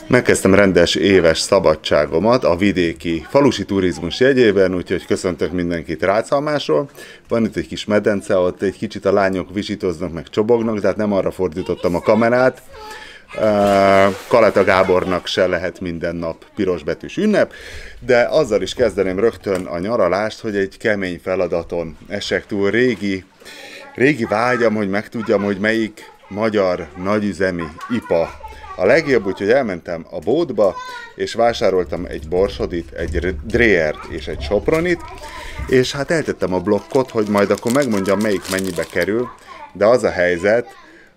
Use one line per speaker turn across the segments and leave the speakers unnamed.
Megkezdtem rendes éves szabadságomat a vidéki falusi turizmus jegyében, úgyhogy köszöntök mindenkit Rácalmásról. Van itt egy kis medence, ott egy kicsit a lányok visítoznak, meg csobognak, tehát nem arra fordítottam a kamerát. Kaleta Gábornak se lehet minden nap pirosbetűs ünnep, de azzal is kezdeném rögtön a nyaralást, hogy egy kemény feladaton esek túl. Régi vágyam, hogy megtudjam, hogy melyik magyar nagyüzemi IPA a legjobb, úgyhogy elmentem a boltba, és vásároltam egy Borsodit, egy Dreért és egy Sopronit, és hát eltettem a blokkot, hogy majd akkor megmondjam, melyik mennyibe kerül, de az a helyzet,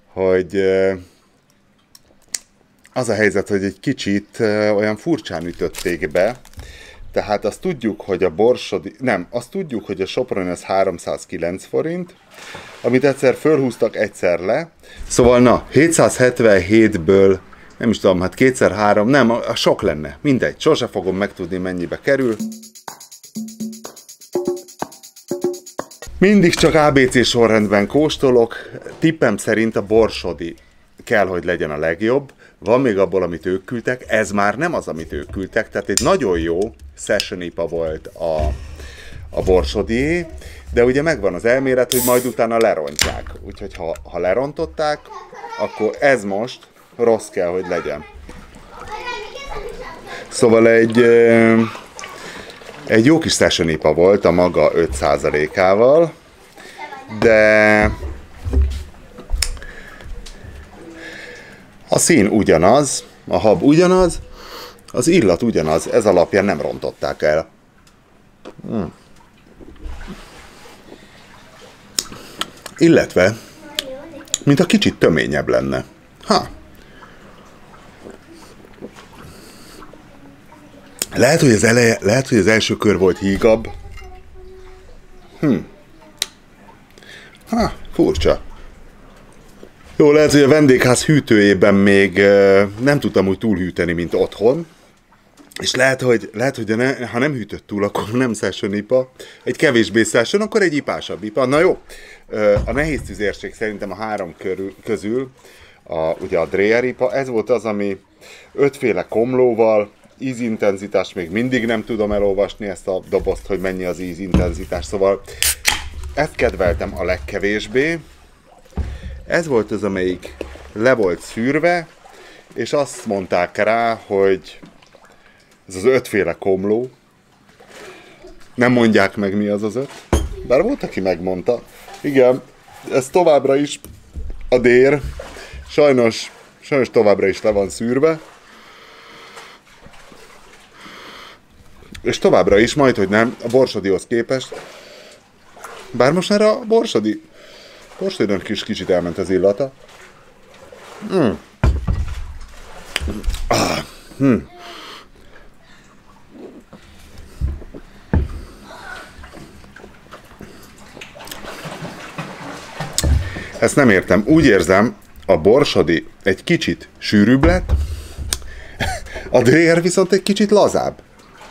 hogy egy kicsit olyan furcsán ütötték be, tehát azt tudjuk, hogy azt tudjuk, hogy a Sopron az 309 forint, amit egyszer fölhúztak, egyszer le. Szóval na, 777-ből, nem is tudom, hát kétszer három, nem, a sok lenne, mindegy, sose fogom megtudni, mennyibe kerül. Mindig csak ABC sorrendben kóstolok, tippem szerint a borsodi kell, hogy legyen a legjobb. Van még abból, amit ők küldtek, ez már nem az, amit ők küldtek, tehát egy nagyon jó session IPA volt a borsodié, de ugye megvan az elmélet, hogy majd utána lerontják. Úgyhogy ha lerontották, akkor ez most rossz kell, hogy legyen. Szóval egy jó kis session IPA volt a maga 5%-ával, de a szín ugyanaz, a hab ugyanaz, az illat ugyanaz, ez alapján nem rontották el. Illetve, mint a kicsit töményebb lenne. Lehet, hogy az első kör volt hígabb. Furcsa. Jó, lehet, hogy a vendégház hűtőjében még nem tudtam úgy túlhűteni, mint otthon. És lehet, hogy ha nem hűtött túl, akkor nem session IPA. Egy kevésbé session, akkor egy ipásabb IPA. Na jó, a nehéz tüzérség szerintem a három közül, ugye a Dreher IPA, ez volt az, ami 5 féle komlóval, ízintenzitás, még mindig nem tudom elolvasni ezt a dobozt, hogy mennyi az ízintenzitás, szóval ezt kedveltem a legkevésbé. Ez volt az, amelyik le volt szűrve, és azt mondták rá, hogy ez az 5 féle komló. Nem mondják meg, mi az 5. Bár volt, aki megmondta. Igen, ez továbbra is a dér. Sajnos továbbra is le van szűrve. És továbbra is, majd, hogy nem, a borsodihoz képest. Bár most erre a borsodinak is kicsit elment az illata. Ezt nem értem. Úgy érzem, a borsodi egy kicsit sűrűbb lett, a Dreher viszont egy kicsit lazább.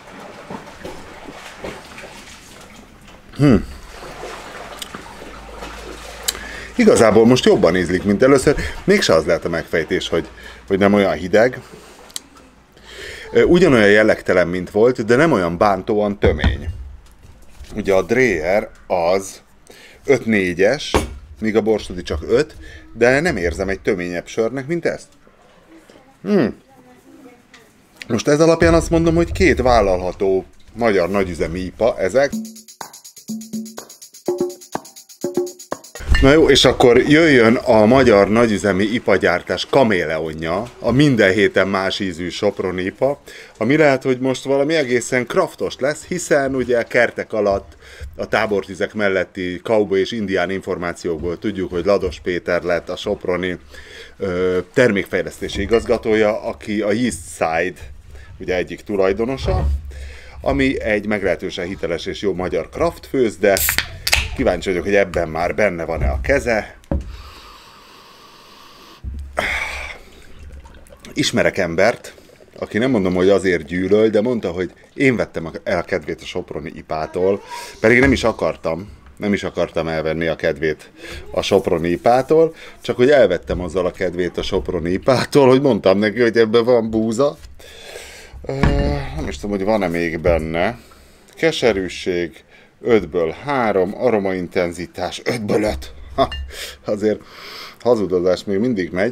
Igazából most jobban ízlik, mint először. Mégse az lehet a megfejtés, hogy nem olyan hideg. Ugyanolyan jellegtelen, mint volt, de nem olyan bántóan tömény. Ugye a Dreher az 5-4-es, míg a borsodi csak 5, de nem érzem egy töményebb sörnek, mint ezt. Most ez alapján azt mondom, hogy 2 vállalható magyar nagyüzemi IPA ezek. Na jó, és akkor jöjjön a magyar nagyüzemi IPA gyártás kaméleonja, a minden héten más ízű Sopron IPA, ami lehet, hogy most valami egészen kraftos lesz, hiszen ugye kertek alatt a tábortüzek melletti cowboy és indián információkból tudjuk, hogy Lados Péter lett a soproni termékfejlesztési igazgatója, aki a East Side ugye egyik tulajdonosa, ami egy meglehetősen hiteles és jó magyar craft főzde. Kíváncsi vagyok, hogy ebben már benne van-e a keze. Ismerek embert, aki nem mondom, hogy azért gyűlöl, de mondta, hogy én vettem el a kedvét a soproni ipától, pedig nem is akartam. nem is akartam elvenni a kedvét a Soproni IPA-tól, csak hogy elvettem azzal a kedvét a Soproni IPA-tól, hogy mondtam neki, hogy ebben van búza. Nem is tudom, hogy van-e még benne. Keserűség 5-ből 3, aromaintenzitás 5-ből 5. Ha, azért hazudozás még mindig megy.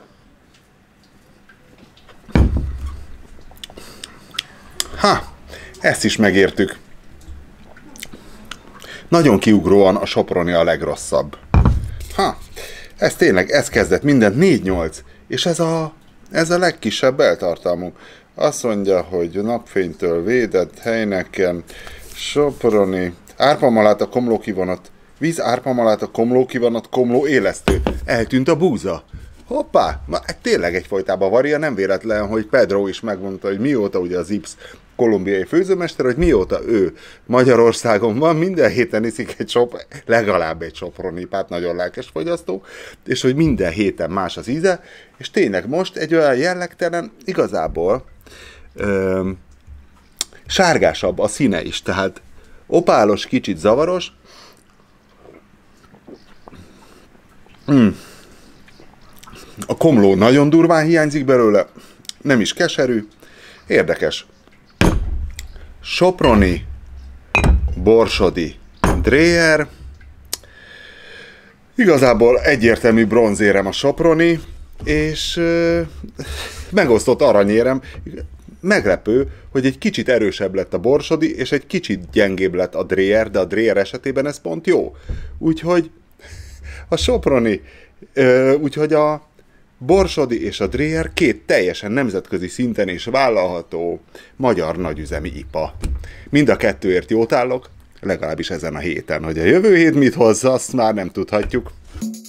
Ezt is megértük. Nagyon kiugróan a Soproni a legrosszabb. Ez tényleg, ez kezdett mindent 4-8, és ez a legkisebb beltartalmú. Azt mondja, hogy napfénytől védett Heineken, Soproni, árpamaláta, komlókivonat, víz, árpamaláta, komlókivonat, komló élesztő. Eltűnt a búza. Hoppá, tényleg egyfajtában varia, nem véletlen, hogy Pedro is megmondta, hogy mióta ugye az Ips kolumbiai főzőmester, hogy mióta ő Magyarországon van, minden héten iszik legalább egy Soproni IPA-t, nagyon lelkes fogyasztó, és hogy minden héten más az íze, és tényleg most egy olyan jellegtelen, igazából sárgásabb a színe is, tehát opálos, kicsit zavaros. A komló nagyon durván hiányzik belőle, nem is keserű, érdekes. Soproni, Borsodi, Dreher. Igazából egyértelmű bronzérem a Soproni, és megosztott aranyérem. Meglepő, hogy egy kicsit erősebb lett a Borsodi, és egy kicsit gyengébb lett a Dreher, de a Dreher esetében ez pont jó. Úgyhogy a Soproni, úgyhogy a Borsodi és a Dreher két teljesen nemzetközi szinten és vállalható magyar nagyüzemi IPA. Mind a kettőért jót állok, legalábbis ezen a héten. Hogy a jövő hét mit hozza, azt már nem tudhatjuk.